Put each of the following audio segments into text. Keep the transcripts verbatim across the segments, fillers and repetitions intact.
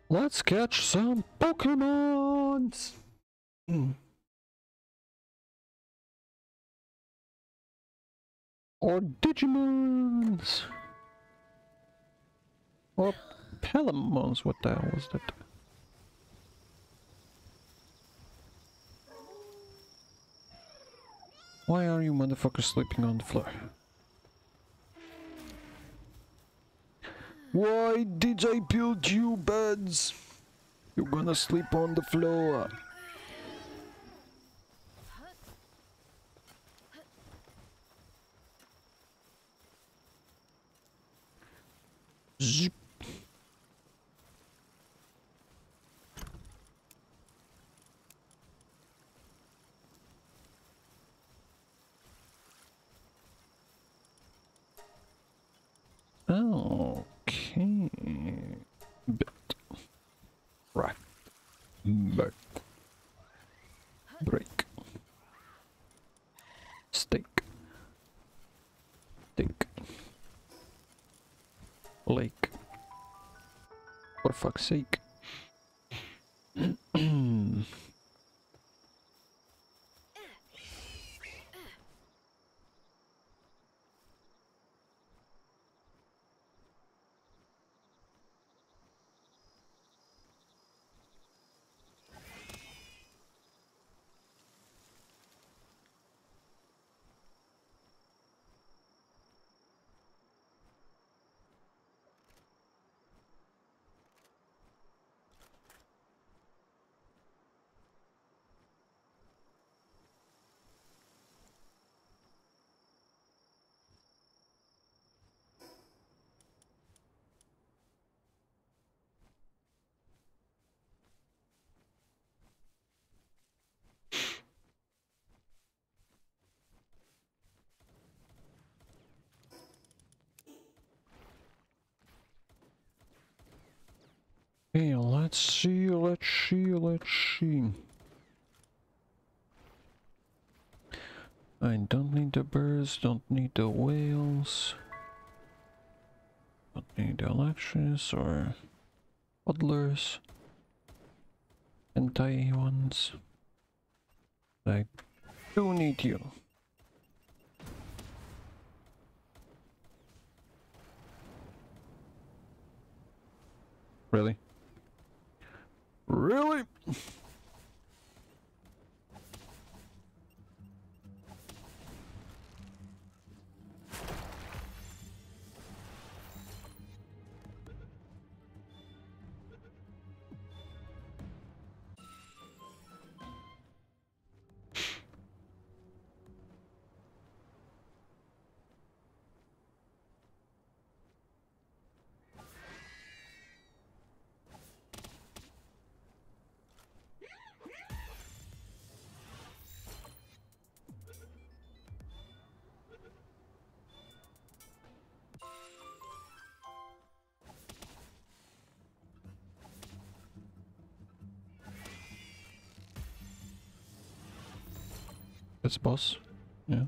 Let's catch some Pokemons! Mm. Or Digimons! Or Palamons, what the hell was that? Why are you motherfuckers sleeping on the floor? Why did I build you beds? You're gonna sleep on the floor. Zip. Okay. Bit. Right. Back. Break. Steak. Steak. Lake. For fuck's sake. Okay, let's see, let's see, let's see. I don't need the birds, don't need the whales. Don't need the elections or toddlers. Hentai ones. I do need you. Really? Really? It's boss. Yeah.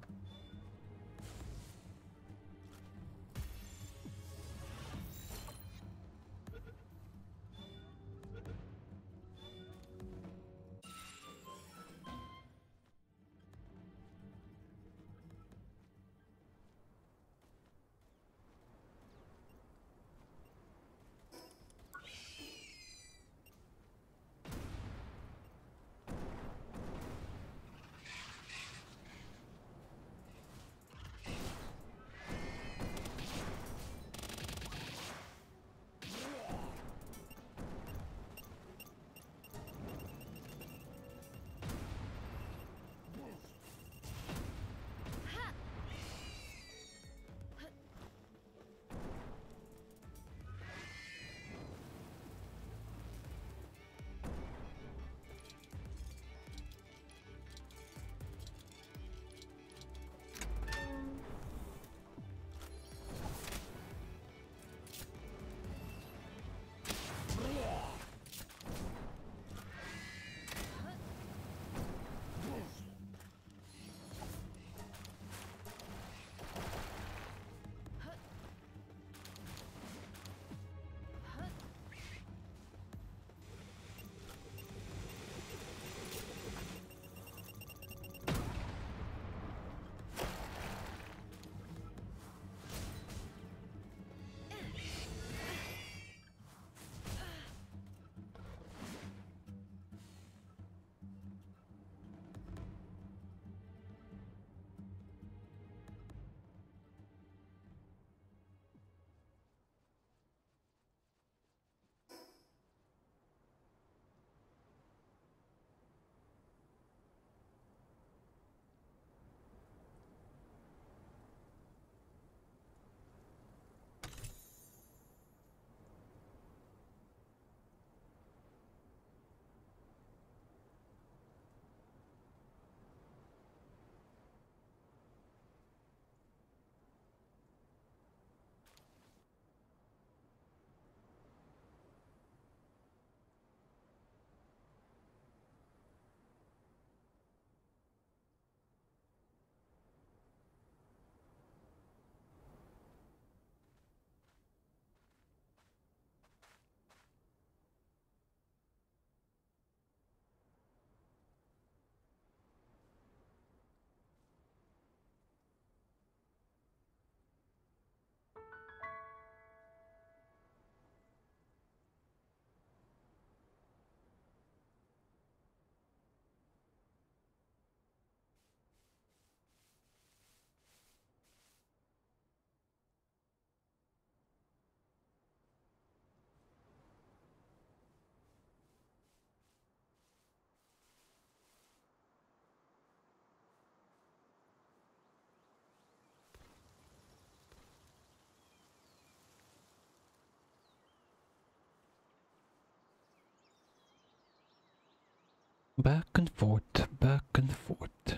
Back and forth, back and forth.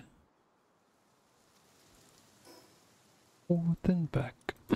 Forth and back.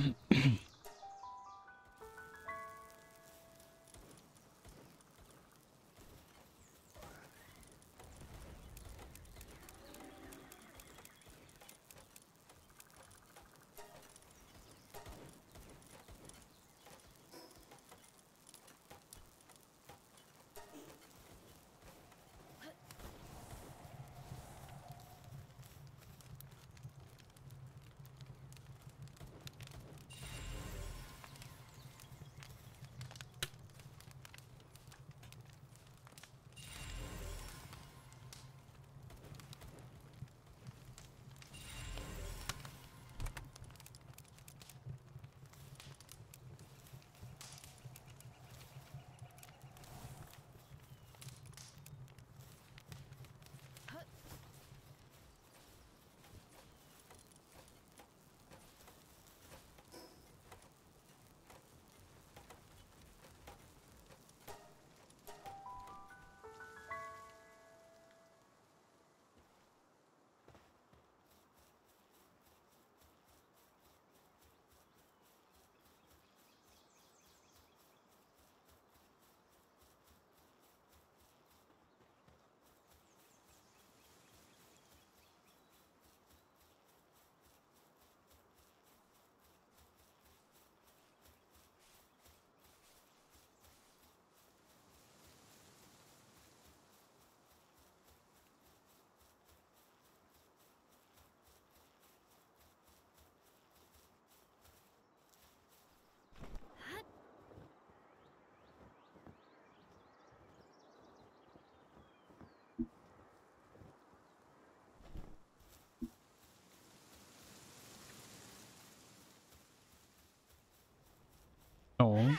Oh.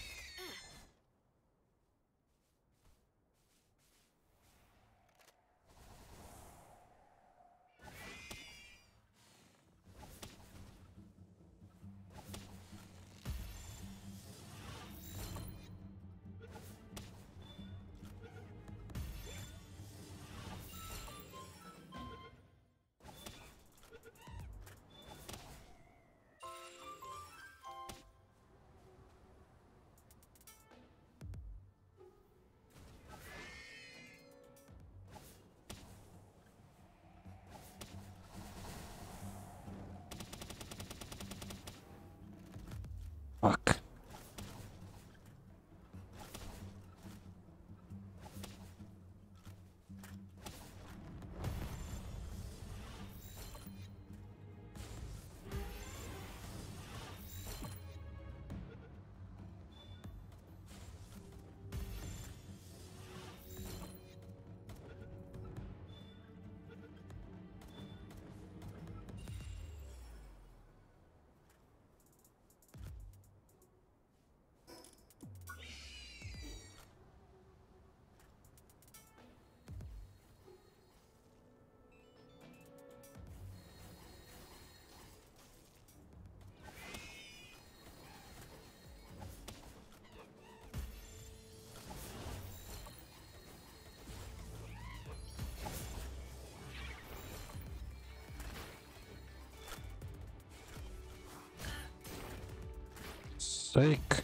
Fuck. Sake.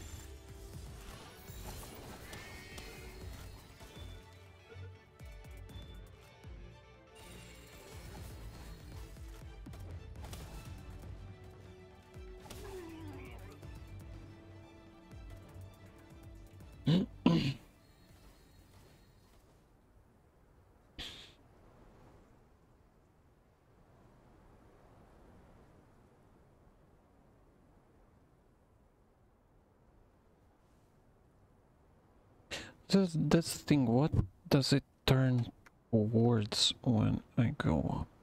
That's, that's the thing, what does it turn towards when I go up?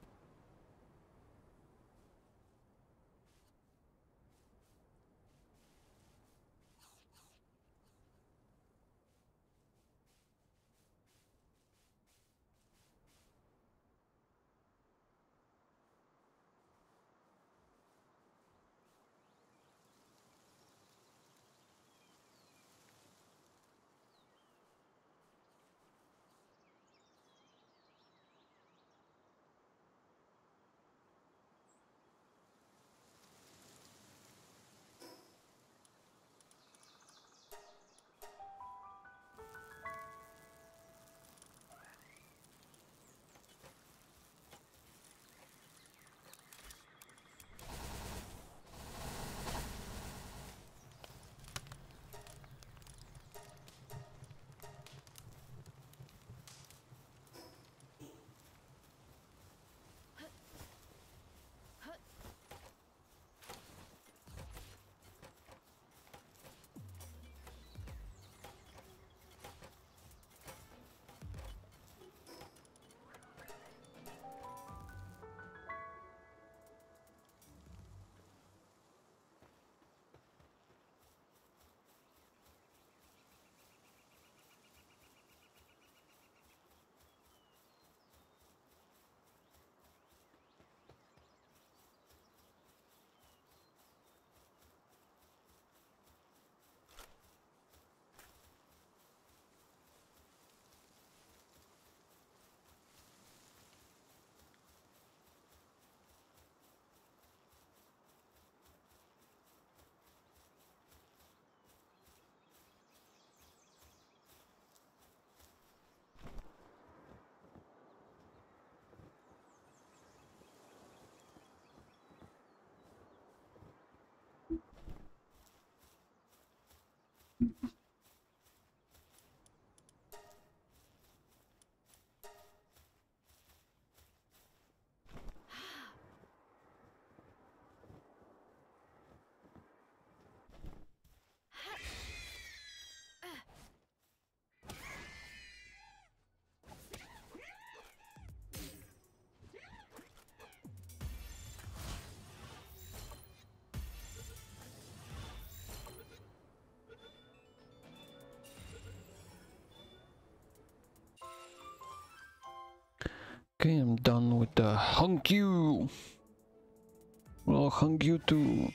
Okay, I'm done with the hunk you. Well, hunk you too.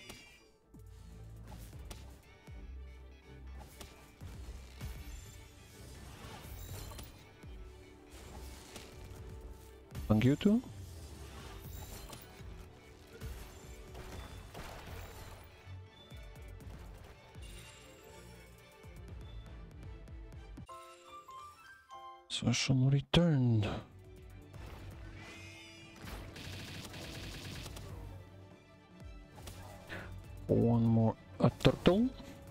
Hunk you too? Social returned. One more a turtle.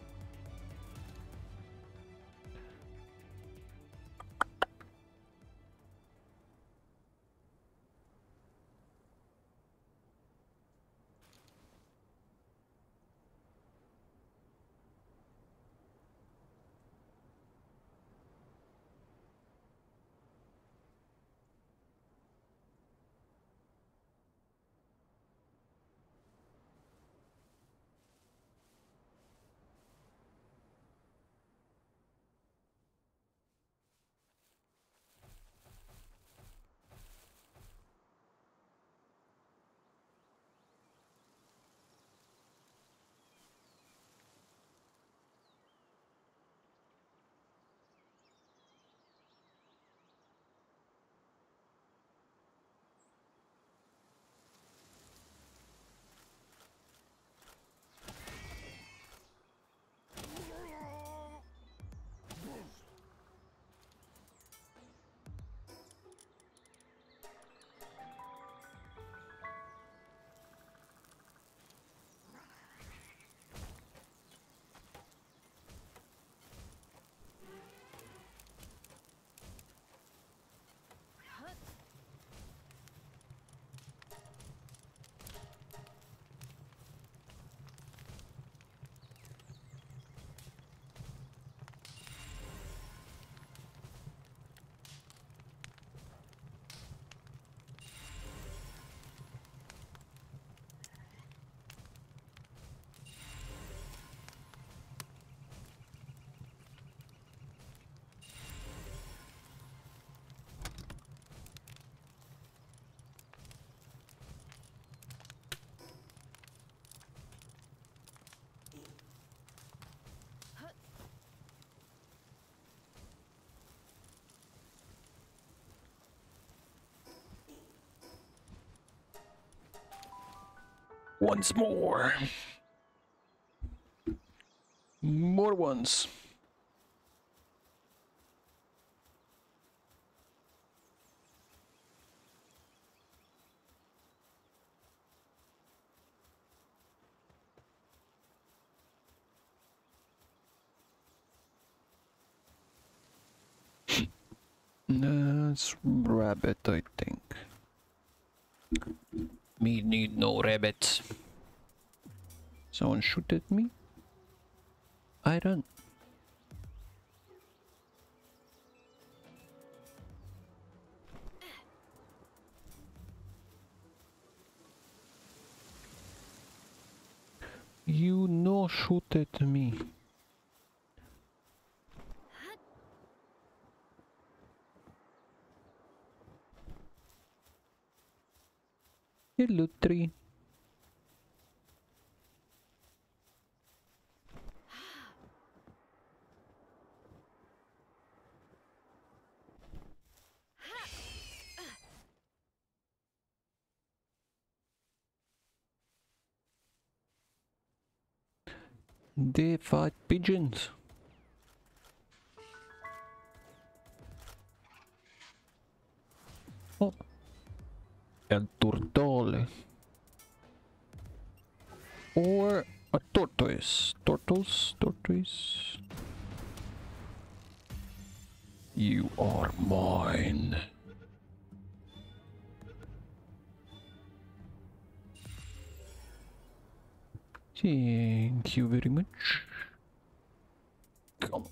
Once more. More ones. That's rabbit, I think. Me need no rabbits. Someone shoot at me? I run. You no shoot at me. Hello, tree. They fight pigeons. Oh. El turtole. Or a tortoise. Turtles? Tortoise? You are mine. Thank you very much. Come on.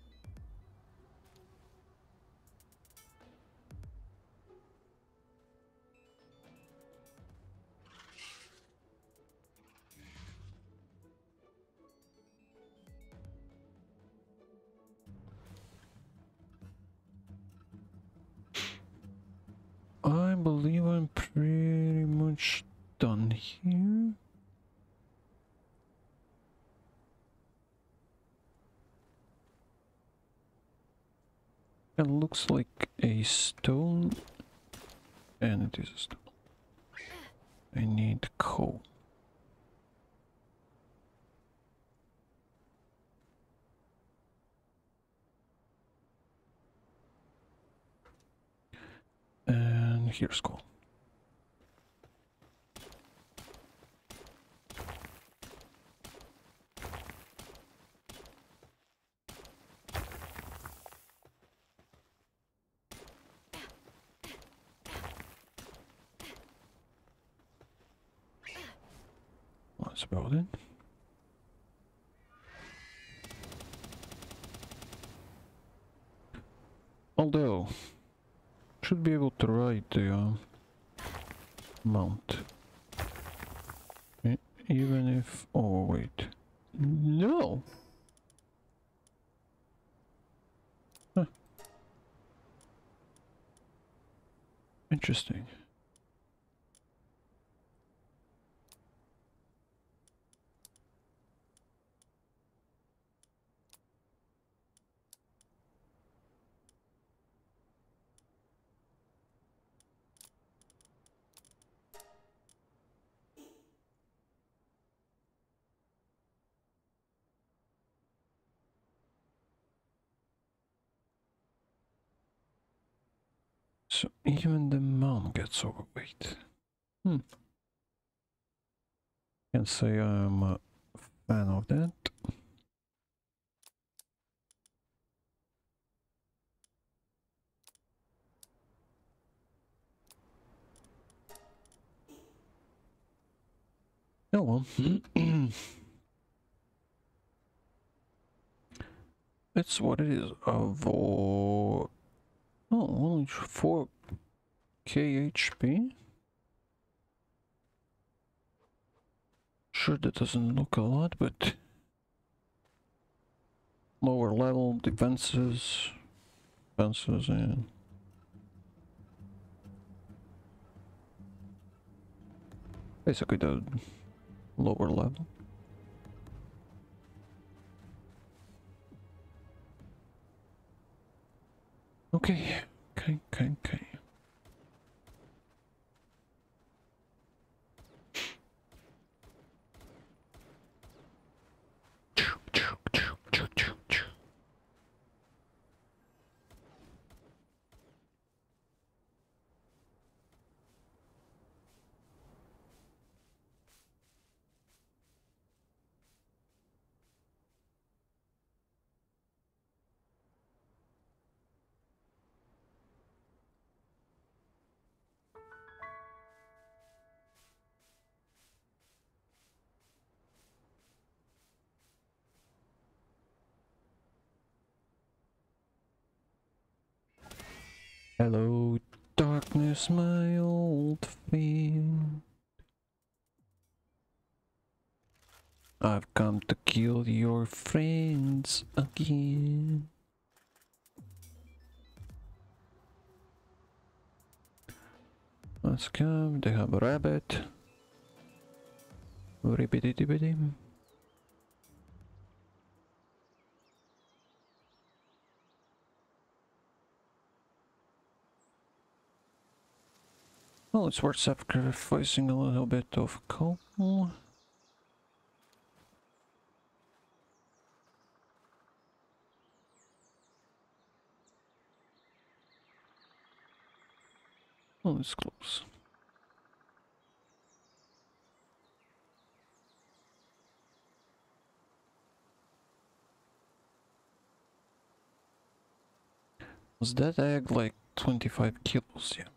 I believe I'm pretty much done here. It looks like a stone, and it is a stone. I need coal. And here's coal. That's about it. Although, should be able to ride the uh, mount. E- Even if... oh wait. No! Huh. Interesting. So even the mom gets overweight. Hmm. Can't say I'm a fan of that. Oh well. It's what it is. Avo... oh, only four K H P? Sure, that doesn't look a lot, but... lower level defenses... defenses and... basically the lower level. Okay, okay, okay, okay. Hello, darkness, my old friend. I've come to kill your friends again. Let's come. They have a rabbit. Ribbidi-dibbidi. Well, it's worth sacrificing a little bit of coal. Oh, it's close. Was that egg like twenty-five kilos? Yeah.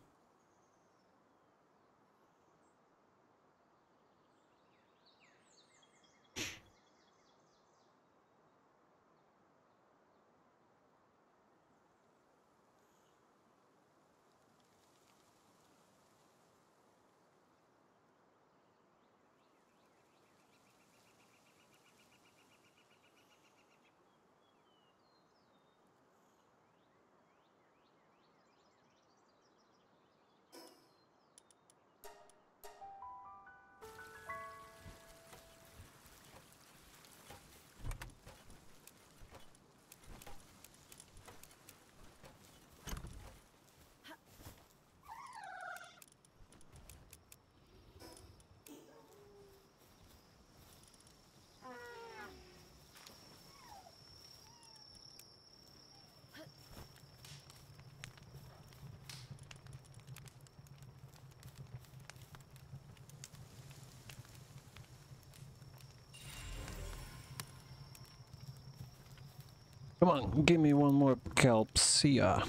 Come on, give me one more kelp. See ya.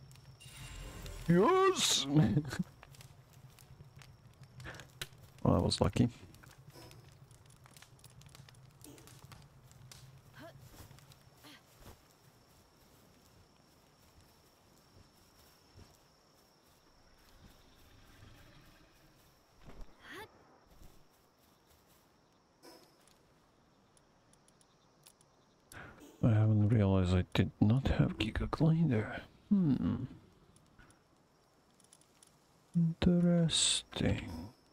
Yes! Well, that was lucky. I haven't realized I did not have Giga Glider. Hmm. Interesting.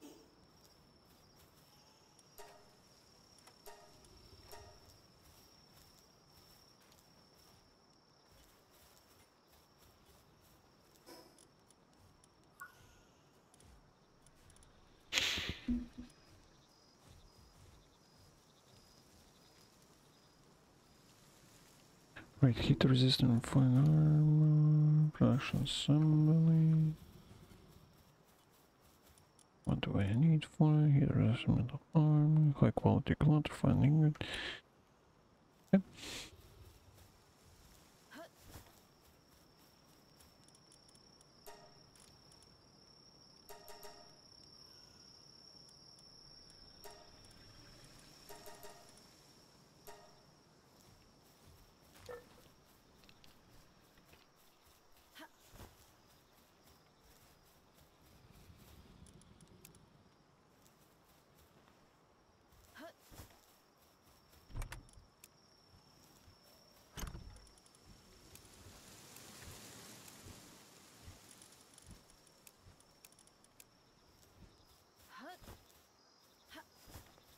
Right, heat resistant fine armor, production assembly. What do I need for it? Heat resistant metal armor, high quality clutter, fine ingredient. Yep.